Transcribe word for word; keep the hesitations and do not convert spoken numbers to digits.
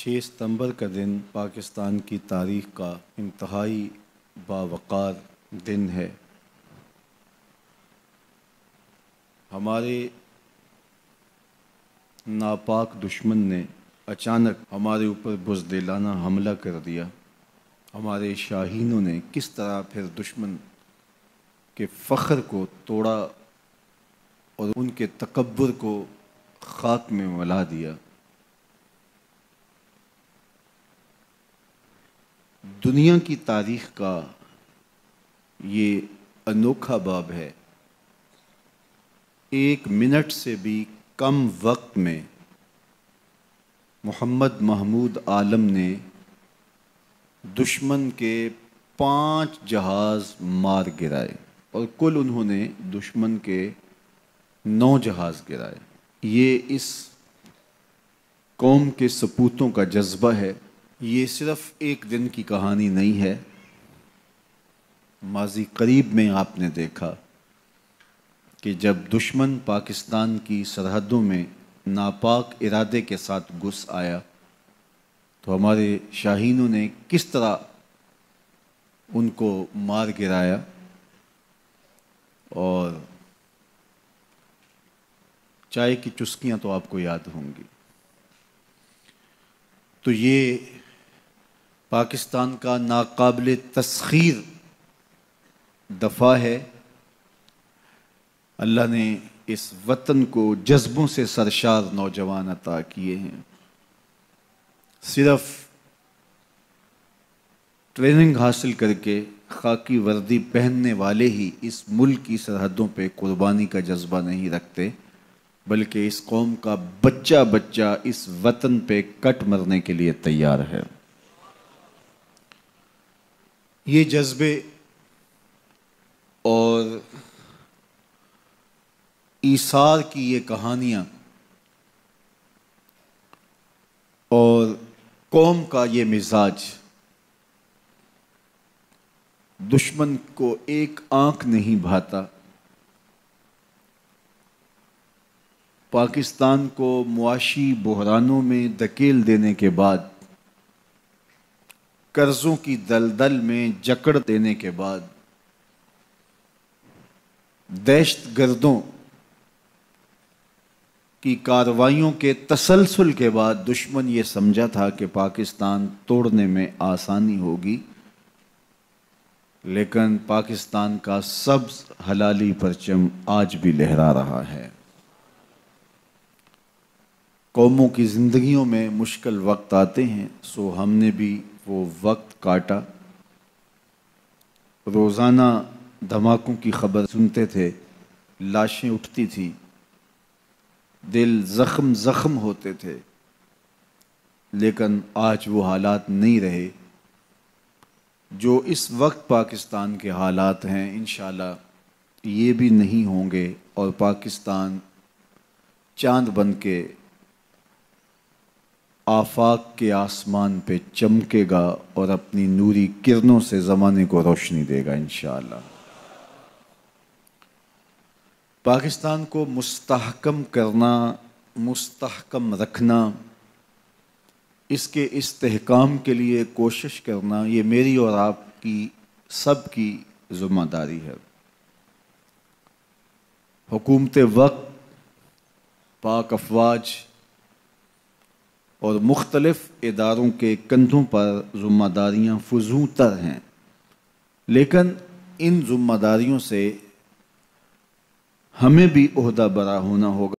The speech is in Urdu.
چھ ستمبر کا دن پاکستان کی تاریخ کا انتہائی باوقار دن ہے۔ ہمارے ناپاک دشمن نے اچانک ہمارے اوپر بزدلانہ حملہ کر دیا۔ ہمارے شاہینوں نے کس طرح پھر دشمن کے فخر کو توڑا اور ان کے تکبر کو خاک میں ملا دیا۔ دنیا کی تاریخ کا یہ انوکھا باب ہے۔ ایک منٹ سے بھی کم وقت میں محمد محمود عالم نے دشمن کے پانچ جہاز مار گرائے اور کل انہوں نے دشمن کے نو جہاز گرائے۔ یہ اس قوم کے سپوتوں کا جذبہ ہے۔ یہ صرف ایک دن کی کہانی نہیں ہے۔ ماضی قریب میں آپ نے دیکھا کہ جب دشمن پاکستان کی سرحدوں میں ناپاک ارادے کے ساتھ گھس آیا تو ہمارے شاہینوں نے کس طرح ان کو مار گرایا، اور چائے کی چسکیاں تو آپ کو یاد ہوں گی۔ تو یہ پاکستان کا ناقابل تسخیر دفاع ہے۔ اللہ نے اس وطن کو جذبوں سے سرشار نوجوان عطا کیے ہیں۔ صرف ٹریننگ حاصل کر کے خاکی وردی پہننے والے ہی اس ملک کی سرحدوں پہ قربانی کا جذبہ نہیں رکھتے، بلکہ اس قوم کا بچہ بچہ اس وطن پہ کٹ مرنے کے لیے تیار ہے۔ یہ جذبے اور ایثار کی یہ کہانیاں اور قوم کا یہ مزاج دشمن کو ایک آنکھ نہیں بھاتا۔ پاکستان کو معاشی بحرانوں میں دھکیل دینے کے بعد، قرضوں کی دلدل میں جکڑ دینے کے بعد، دہشت گردوں کی کارروائیوں کے تسلسل کے بعد دشمن یہ سمجھا تھا کہ پاکستان توڑنے میں آسانی ہوگی، لیکن پاکستان کا سبز حلالی پرچم آج بھی لہرا رہا ہے۔ قوموں کی زندگیوں میں مشکل وقت آتے ہیں، سو ہم نے بھی وہ وقت کاٹا۔ روزانہ دھماکوں کی خبر سنتے تھے، لاشیں اٹھتی تھیں، دل زخم زخم ہوتے تھے، لیکن آج وہ حالات نہیں رہے جو اس وقت پاکستان کے حالات ہیں۔ انشاءاللہ یہ بھی نہیں ہوں گے، اور پاکستان چاند بن کے آفاق کے آسمان پہ چمکے گا اور اپنی نوری کرنوں سے زمانے کو روشنی دے گا انشاءاللہ۔ پاکستان کو مستحکم کرنا، مستحکم رکھنا، اس کے استحکام کے لیے کوشش کرنا، یہ میری اور آپ کی سب کی ذمہ داری ہے۔ حکومت وقت، پاک افواج اور مختلف اداروں کے کندھوں پر ذمہ داریاں فزوں تر ہیں، لیکن ان ذمہ داریوں سے ہمیں بھی عہدہ برا ہونا ہوگا۔